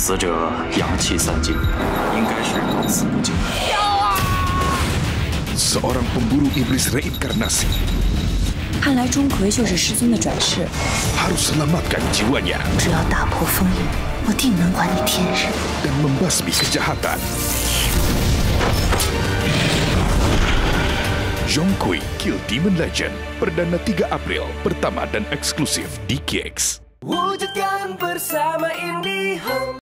死者阳气散尽，应该是死不尽。 Seorang pemburu iblis reinkarnasi 看来钟馗就是师尊的转世。 harus selamatkan jiwanya 只要打破封印，我定能还你天日。 dan membasmi kejahatan. Zhong Kui Kill Demon Legend perdana 3 April, pertama dan eksklusif di Kicks. Wujudkan bersama IndiHome.